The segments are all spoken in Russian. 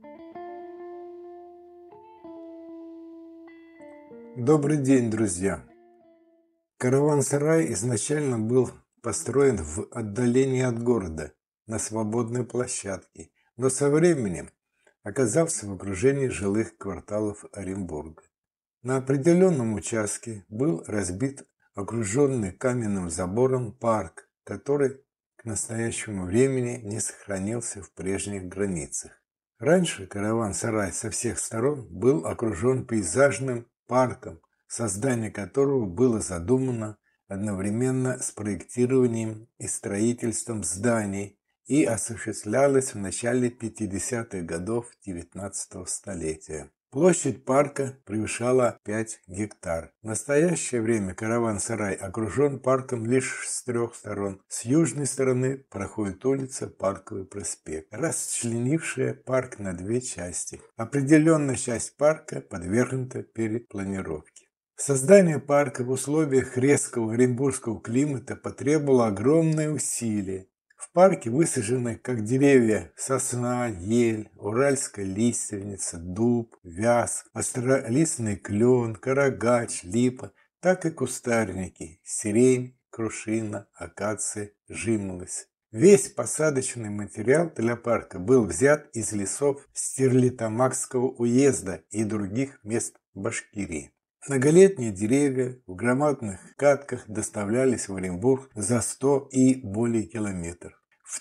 Добрый день, друзья! Караван-сарай изначально был построен в отдалении от города, на свободной площадке, но со временем оказался в окружении жилых кварталов Оренбурга. На определенном участке был разбит окруженный каменным забором парк, который к настоящему времени не сохранился в прежних границах. Раньше караван-сарай со всех сторон был окружен пейзажным парком, создание которого было задумано одновременно с проектированием и строительством зданий и осуществлялось в начале 50-х годов XIX столетия. Площадь парка превышала 5 гектар. В настоящее время караван-сарай окружен парком лишь с 3 сторон. С южной стороны проходит улица Парковый проспект, расчленившая парк на 2 части. Определенная часть парка подвергнута перепланировке. Создание парка в условиях резкого оренбургского климата потребовало огромные усилия. В парке высажены как деревья сосна, ель, уральская лиственница, дуб, вяз, остролистный клен, карагач, липа, так и кустарники, сирень, крушина, акация, жимолость. Весь посадочный материал для парка был взят из лесов Стерлитамакского уезда и других мест Башкирии. Многолетние деревья в громадных катках доставлялись в Оренбург за 100 и более километров. В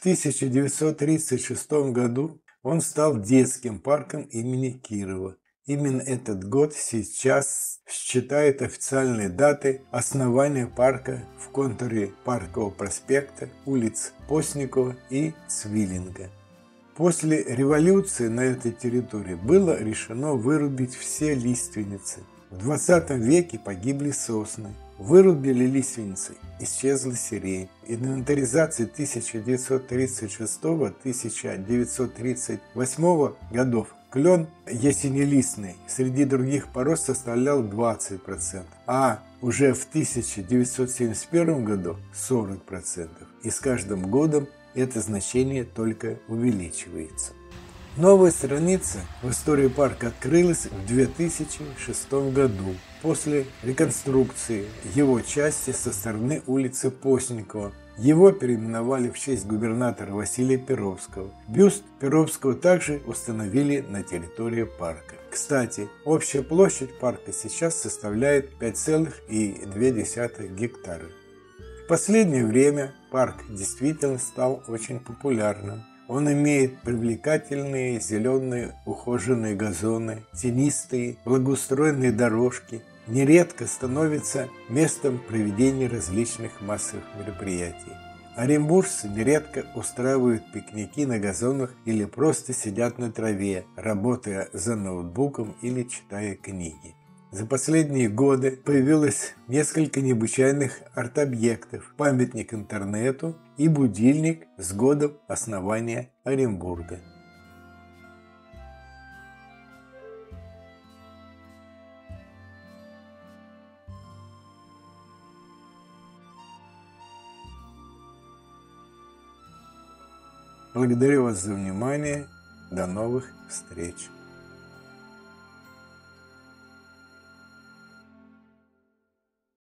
1936 году он стал детским парком имени Кирова. Именно этот год сейчас считает официальной датой основания парка в контуре Паркового проспекта, улиц Постникова и Цвиллинга. После революции на этой территории было решено вырубить все лиственницы. В 20 веке погибли сосны, вырубили лиственницы, исчезла сирень. Инвентаризация 1936-1938 годов клен ясенелистный среди других пород составлял 20%, а уже в 1971 году 40%. И с каждым годом это значение только увеличивается. Новая страница в истории парка открылась в 2006 году после реконструкции его части со стороны улицы Постникова. Его переименовали в честь губернатора Василия Перовского. Бюст Перовского также установили на территории парка. Кстати, общая площадь парка сейчас составляет 5,2 гектара. В последнее время парк действительно стал очень популярным. Он имеет привлекательные зеленые ухоженные газоны, тенистые благоустроенные дорожки, нередко становится местом проведения различных массовых мероприятий. Оренбуржцы нередко устраивают пикники на газонах или просто сидят на траве, работая за ноутбуком или читая книги. За последние годы появилось несколько необычайных арт-объектов, памятник интернету и будильник с годом основания Оренбурга. Благодарю вас за внимание. До новых встреч!